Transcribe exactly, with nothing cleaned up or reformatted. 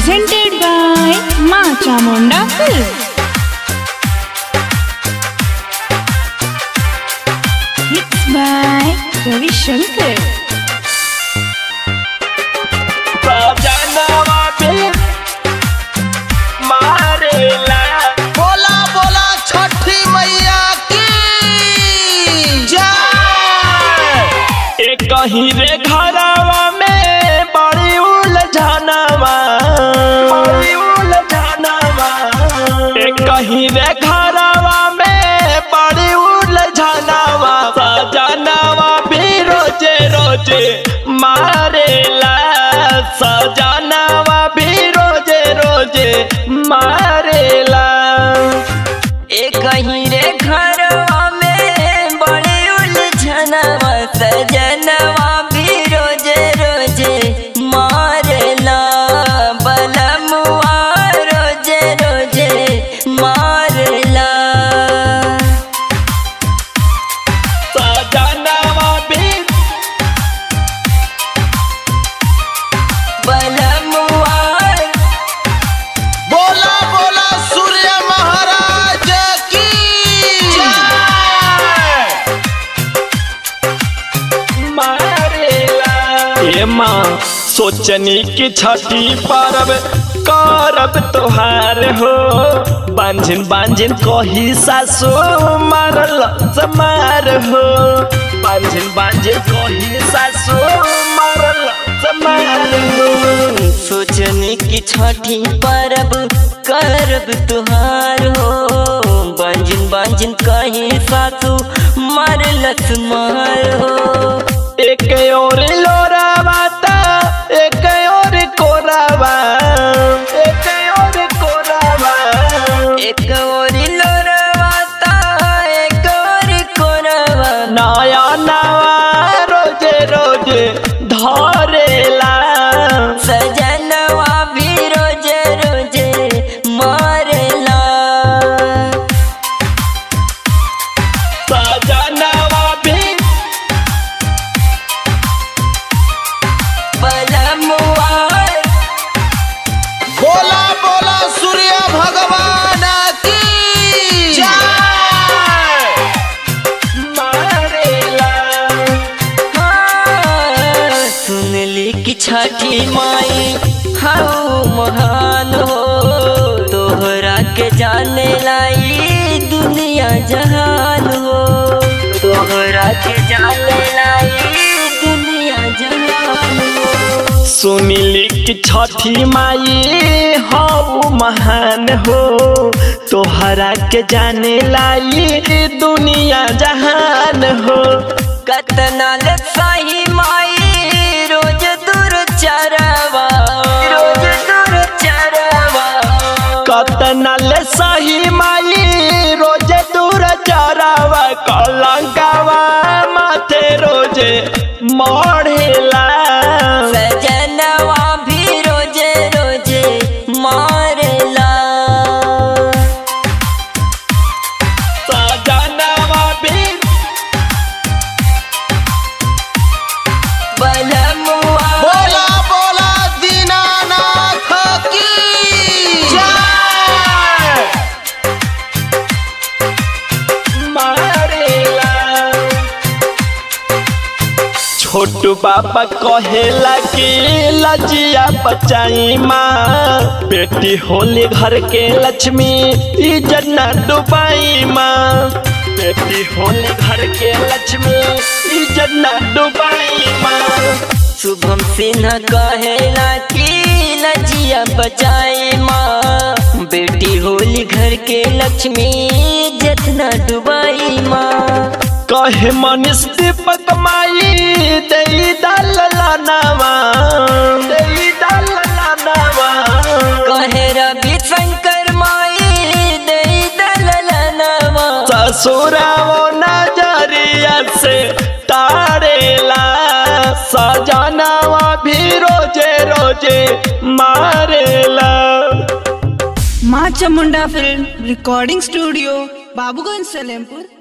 presented by माँ Chamunda film. It's by Ravi Shankar. बोला बोला छठी मैया की जय। एक कहीं रे घरवा में बड़ी उलझनवा, बड़ी उलझनवा। एक कहीं रे घरवा में बड़ी उलझनवा, सजनवा भी रोजे रोजे मारेला, सजनवा भी रोजे रोजे मारेला। एक कहीं रे घरवा में बड़ी उलझनवा, सजनवा भी रोजे रोजे मारेला, बलमुआ रोजे रोजे मारेला। सजनवा भी बलमुआ बोला बोला सूर्य महाराज की जय। मारेला ये माँ सोचनी की छठी परब करब तोहार हो, बांझिन बांझिन कही सासु मारल समार हो, बांझिन बांझिन कही सासु मारल समार हो। सोचने की छठी परब करब तुहार हो, बांझिन बांझिन कहीं सासू मरलत मार हो। एक और लोरावा ता एक और कोरावा, एक और कोरावा। एक और लोरवा ता एक और कोरवा, नया नवा रोजे रोजे धरेला, सजनवा भी रोजे रोजे मारेला, सजनवा भी बलमुआ बोला बोला सूर्य भगवान की जय। मारेला। हाँ, सुनली कि छठी माई हाउ महान हो, तोहरा के जाने लाई दुनिया जहान हो, तोहरा के जाने लाई दुनिया जहान हो। सुनिली कि छठी माई हो महान हो, तोहरा के जाने लाई दुनिया जहान हो। कतना ले सही माई रोज दूर चरवा, रोज दूर चरवा, कतना ले सही माई रोज दूर चरावा, कलंकावा माथे रोजे मढ़ेला, सजनवा भी रोजे रोजे मारेला, सजनवा भी बलमुआ बोला बोला दीनानाथ की जय। मारेला। छोटू बाबा कहेला कि लजिया बचाई माँ, बेटी होली घर के लक्ष्मी इज्जत न डुबाई माँ, बेटी होली घर के लक्ष्मी इज्जत न डुबाई माँ। शुभम सिन्हा कहेला कि लजिया बचाए माँ, बेटी होली घर के लक्ष्मी जतना डुबाई माँ। कहे मनीष दीपक माई दई दललनवा, दई दललनवा। कहे रवि शंकर माई दे दललनवा, ससुराओ नजरिया से तारेला, सजनवा भी रोजे रोजे मारेला। माँ Chamunda film recording studio, Babuganj Salempur.